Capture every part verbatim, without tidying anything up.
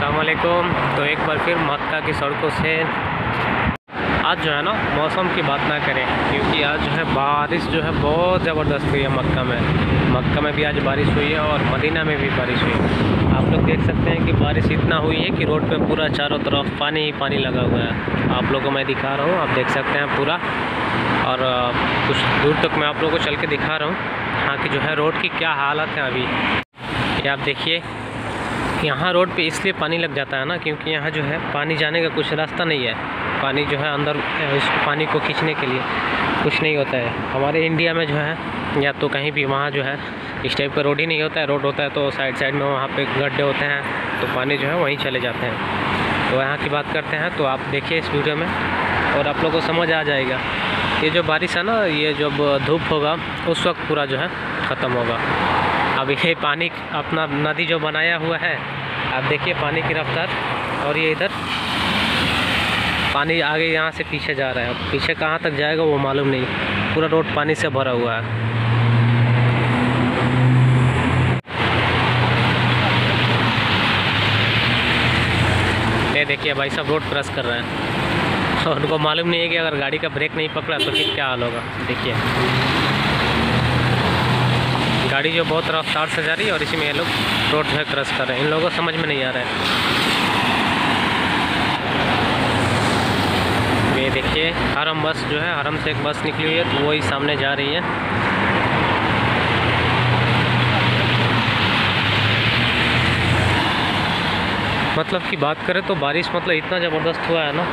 अस्सलामुअलैकुम। तो एक बार फिर मक्का की सड़कों से आज जो है ना मौसम की बात ना करें, क्योंकि आज जो है बारिश जो है बहुत ज़बरदस्त हुई है मक्का में। मक्का में भी आज बारिश हुई है और मदीना में भी बारिश हुई है। आप लोग देख सकते हैं कि बारिश इतना हुई है कि रोड पे पूरा चारों तरफ पानी ही पानी लगा हुआ है। आप लोगों को मैं दिखा रहा हूँ, आप देख सकते हैं पूरा, और कुछ दूर तक मैं आप लोगों को चल के दिखा रहा हूँ यहाँ की जो है रोड की क्या हालत है अभी। ये आप देखिए, यहाँ रोड पे इसलिए पानी लग जाता है ना, क्योंकि यहाँ जो है पानी जाने का कुछ रास्ता नहीं है। पानी जो है अंदर इस पानी को खींचने के लिए कुछ नहीं होता है। हमारे इंडिया में जो है या तो कहीं भी वहाँ जो है इस टाइप का रोड ही नहीं होता है। रोड होता है तो साइड साइड में वहाँ पे गड्ढे होते हैं, तो पानी जो है वहीं चले जाते हैं। तो यहाँ की बात करते हैं तो आप देखिए इस वीडियो में और आप लोगों को समझ आ जाएगा। ये जो बारिश है ना, ये जब धूप होगा उस वक्त पूरा जो है ख़त्म होगा। अब ये पानी अपना नदी जो बनाया हुआ है, आप देखिए पानी की रफ्तार, और ये इधर पानी आगे यहाँ से पीछे जा रहा है। अब पीछे कहाँ तक जाएगा वो मालूम नहीं, पूरा रोड पानी से भरा हुआ है। ये देखिए भाई साहब रोड क्रॉस कर रहे हैं और उनको मालूम नहीं है कि अगर गाड़ी का ब्रेक नहीं पकड़ा तो फिर क्या हाल होगा। देखिए गाड़ी जो बहुत रफ्तार से जा रही है और इसी में ये लोग रोड जो है क्रॉस कर रहे हैं। इन लोगों को समझ में नहीं आ रहा है। ये देखिए हरम बस जो है, हरम से एक बस निकली हुई है तो वही सामने जा रही है। मतलब की बात करें तो बारिश मतलब इतना ज़बरदस्त हुआ है ना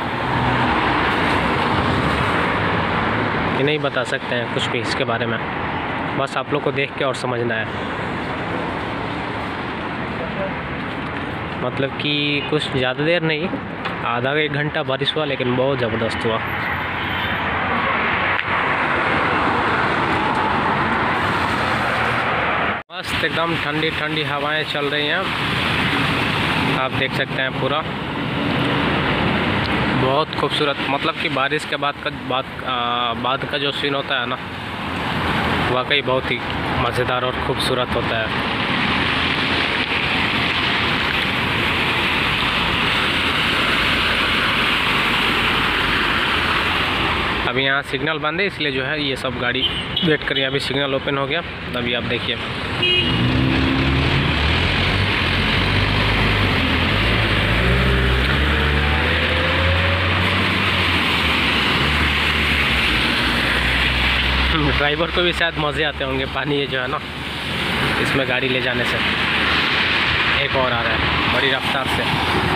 कि नहीं बता सकते हैं कुछ भी इसके बारे में। बस आप लोग को देख के और समझना है। मतलब कि कुछ ज़्यादा देर नहीं, आधा एक घंटा बारिश हुआ, लेकिन बहुत ज़बरदस्त हुआ। मस्त एकदम ठंडी ठंडी हवाएं चल रही हैं, आप देख सकते हैं पूरा बहुत खूबसूरत। मतलब कि बारिश के बाद का बाद बाद का जो सीन होता है ना, वाकई बहुत ही मज़ेदार और ख़ूबसूरत होता है। अभी यहाँ सिग्नल बंद है, इसलिए जो है ये सब गाड़ी वेट करिए। अभी सिग्नल ओपन हो गया, अभी आप देखिए। ड्राइवर को भी शायद मज़े आते होंगे पानी ये जो है ना इसमें गाड़ी ले जाने से। एक और आ रहा है बड़ी रफ्तार से।